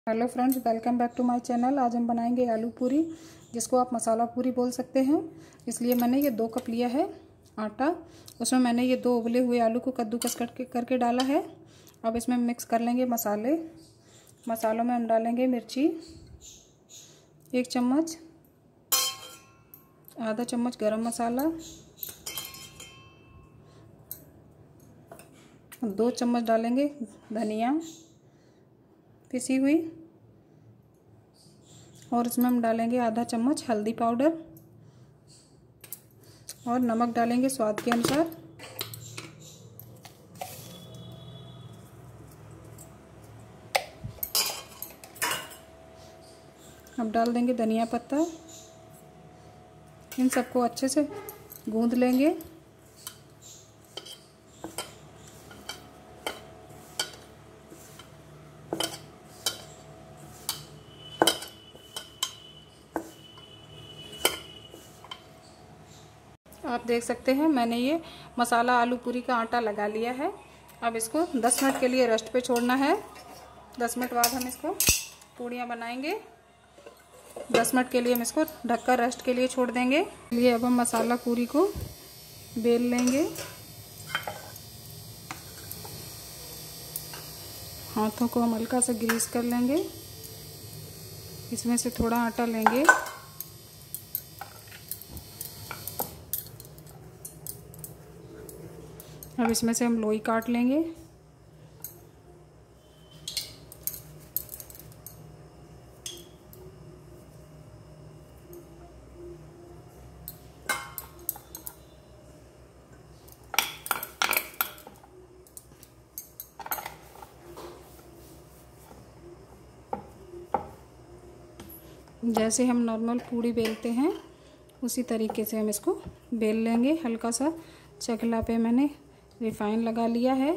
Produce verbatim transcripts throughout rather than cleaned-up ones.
Hello friends, welcome back to my channel. आज हम बनाएंगे आलू पूरी, जिसको आप मसाला पूरी बोल सकते हैं। इसलिए मैंने ये दो कप लिया है आटा। उसमें मैंने ये दो उबले हुए आलू को कद्दूकस करके करके डाला है। अब इसमें मिक्स कर लेंगे मसाले। मसालों में हम डालेंगे मिर्ची एक चम्मच, आधा चम्मच गरम मसाला, दो चम्मच डालेंगे धनिया पिसी हुई, और इसमें हम डालेंगे आधा चम्मच हल्दी पाउडर और नमक डालेंगे स्वाद के अनुसार। अब डाल देंगे धनिया पत्ता। इन सबको अच्छे से गूंद लेंगे। आप देख सकते हैं मैंने ये मसाला आलू पूरी का आटा लगा लिया है। अब इसको दस मिनट के लिए रेस्ट पे छोड़ना है। दस मिनट बाद हम इसको पूड़ियाँ बनाएंगे। दस मिनट के लिए हम इसको ढककर रेस्ट के लिए छोड़ देंगे। लिए अब हम मसाला पूरी को बेल लेंगे। हाथों को हम हल्का सा ग्रीस कर लेंगे। इसमें से थोड़ा आटा लेंगे, अब इसमें से हम लोई काट लेंगे। जैसे हम नॉर्मल पूड़ी बेलते हैं उसी तरीके से हम इसको बेल लेंगे। हल्का सा चकला पे मैंने रिफाइन लगा लिया है।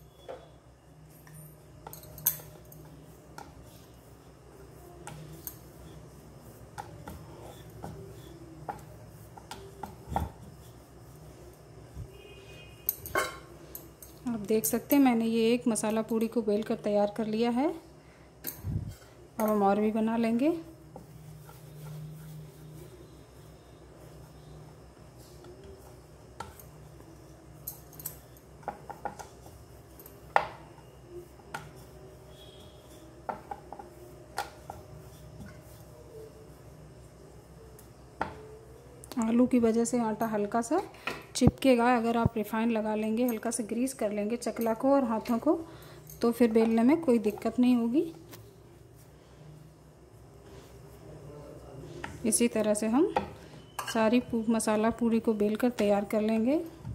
आप देख सकते हैं मैंने ये एक मसाला पूड़ी को बेल कर तैयार कर लिया है। अब हम और भी बना लेंगे। आलू की वजह से आटा हल्का सा चिपकेगा। अगर आप रिफाइन लगा लेंगे, हल्का सा ग्रीस कर लेंगे चकला को और हाथों को, तो फिर बेलने में कोई दिक्कत नहीं होगी। इसी तरह से हम सारी मसाला पूरी को बेलकर तैयार कर लेंगे।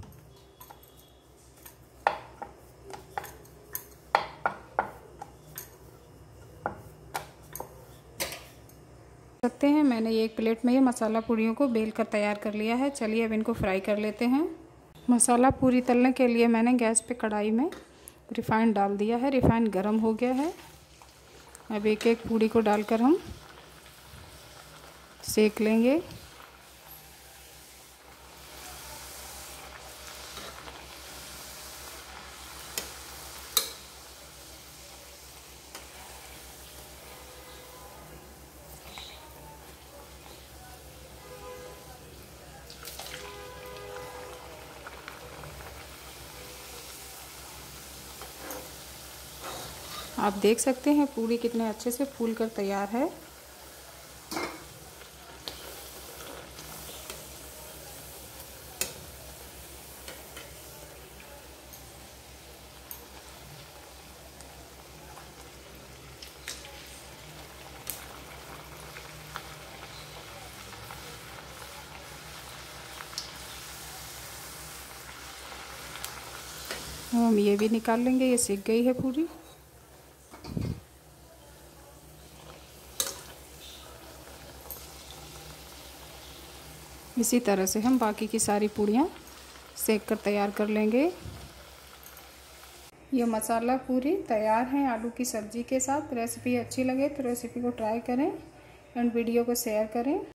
सकते हैं मैंने ये एक प्लेट में ये मसाला पूरियों को बेल कर तैयार कर लिया है। चलिए अब इनको फ्राई कर लेते हैं। मसाला पूरी तलने के लिए मैंने गैस पे कढ़ाई में रिफाइंड डाल दिया है। रिफाइंड गर्म हो गया है। अब एक एक पूरी को डालकर हम सेक लेंगे। आप देख सकते हैं पूरी कितने अच्छे से फूल कर तैयार है। हम ये भी निकाल लेंगे। ये सिक गई है पूरी। इसी तरह से हम बाकी की सारी पूड़ियाँ सेक कर तैयार कर लेंगे। ये मसाला पूरी तैयार है आलू की सब्ज़ी के साथ। रेसिपी अच्छी लगे तो रेसिपी को ट्राई करें एंड वीडियो को शेयर करें।